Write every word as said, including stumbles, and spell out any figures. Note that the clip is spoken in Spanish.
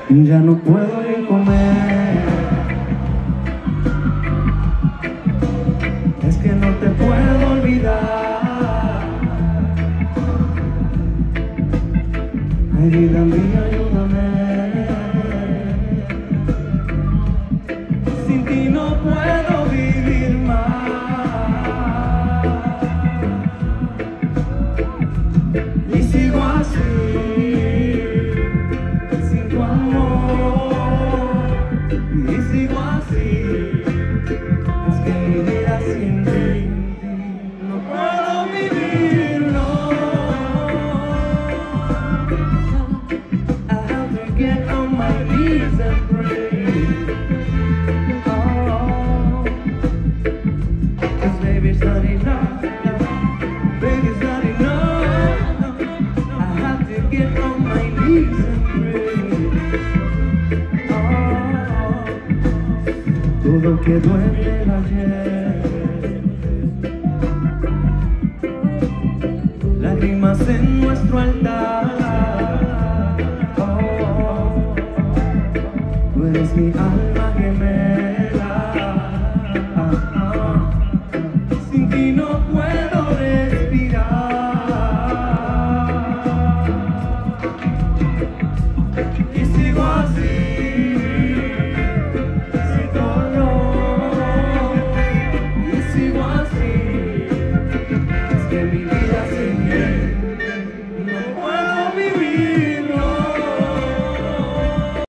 Ya no puedo ni comer. Es que no te puedo olvidar. Ay, vida mía, ayúdame. Sin ti no puedo vivir más. Y sigo así, sin tu amor. Y sigo así. Es que mi vida sin ti no puedo vivir, no. I have to get on my knees and pray. Oh, 'cause baby, it's not enough. Baby, it's not enough. I have to get on my knees and pray. Oh, todo quedó en el ayer. Lágrimas en nuestro altar. Oh, tú eres mi alma gemela. Ah, ah. Sin ti no puedo respirar. Y sigo así.